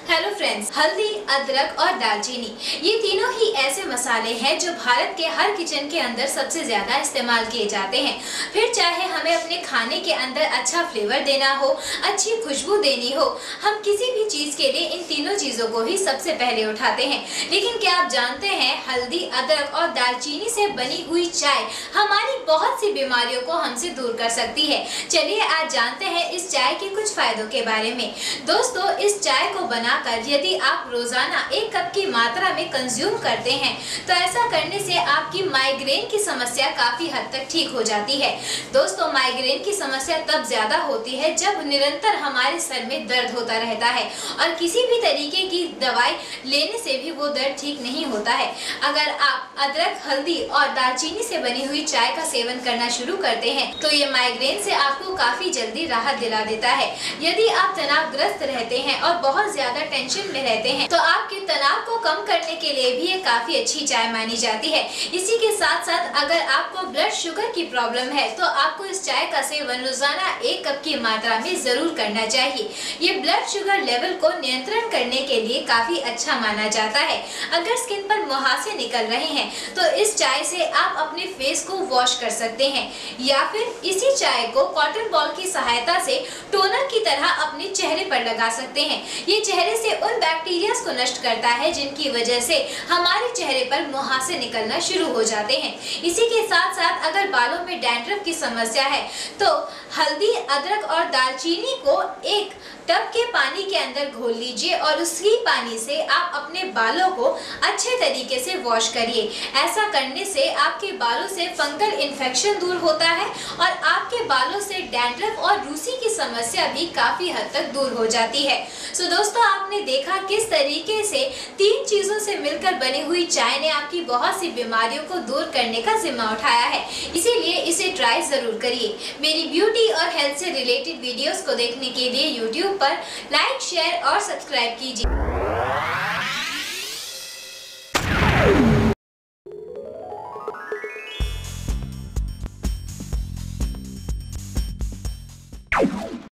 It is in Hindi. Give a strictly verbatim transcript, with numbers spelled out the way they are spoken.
हेलो फ्रेंड्स, हल्दी, अदरक और दालचीनी ये तीनों ही ऐसे मसाले हैं जो भारत के हर किचन के अंदर सबसे ज्यादा इस्तेमाल किए जाते हैं। फिर चाहे हमें अपने खाने के अंदर अच्छा फ्लेवर देना हो, अच्छी खुशबू देनी हो, हम किसी भी चीज के लिए इन तीनों चीजों को ही सबसे पहले उठाते हैं। लेकिन क्या आप जानते हैं, हल्दी, अदरक और दालचीनी से बनी हुई चाय हमारी बहुत सी बीमारियों को हमसे दूर कर सकती है। चलिए आज जानते हैं इस चाय के कुछ फायदों के बारे में। दोस्तों, इस चाय को बनाकर यदि आप रोजाना एक कप की मात्रा में कंज्यूम करते हैं तो ऐसा करने से आपकी माइग्रेन की समस्या काफी हद तक ठीक हो जाती है। दोस्तों, माइग्रेन की समस्या तब ज्यादा होती है जब निरंतर हमारे सर में दर्द होता रहता है और किसी भी तरीके की दवाई लेने से भी वो दर्द ठीक नहीं होता है। अगर आप अदरक, हल्दी और दालचीनी से बनी हुई चाय का सेवन करना शुरू करते हैं तो ये माइग्रेन से आपको काफी जल्दी राहत दिला देता है। यदि आप तनावग्रस्त रहते हैं और बहुत ज्यादा टेंशन में रहते हैं तो आपके तनाव को कम करने के लिए भी ये काफी अच्छी चाय मानी जाती है। इसी के साथ साथ अगर आपको ब्लड शुगर की प्रॉब्लम है तो आपको इस चाय का सेवन रोजाना एक कप की मात्रा में जरूर करना चाहिए। ये ब्लड शुगर लेवल को नियंत्रण करने के लिए काफी अच्छा माना जाता है। अगर स्किन पर मुहासे निकल रहे हैं तो इस चाय से आप अपने फेस को वॉश कर सकते हैं या फिर इसी चाय को कॉटन बॉल की सहायता से टोनर की तरह अपने चेहरे पर लगा सकते हैं। ये चेहरे से उन बैक्टीरिया को नष्ट करता है जिनकी वजह से हमारे चेहरे पर मुहासे निकलना शुरू हो जाते हैं। इसी के साथ साथ अगर बालों में डैंड्रफ की समस्या है तो हल्दी, अदरक और दालचीनी को एक टब के पानी के अंदर घोल लीजिए और उसी पानी से आप अपने बालों को अच्छे तरीके से वॉश करिए। ऐसा करने से आपके बालों से फंगल इन्फेक्शन दूर होता है और आपके बालों से डैंड्रफ और रूसी की समस्या भी काफी हद तक दूर हो जाती है। सो दोस्तों, आपने देखा किस तरीके से तीन चीजों से मिलकर बनी हुई चाय ने आपकी बहुत सी बीमारियों को दूर करने का जिम्मा उठाया है। इसीलिए इसे ट्राई जरूर करिए। मेरी ब्यूटी और हेल्थ से रिलेटेड वीडियोस को देखने के लिए यूट्यूब पर लाइक, शेयर और सब्सक्राइब कीजिए।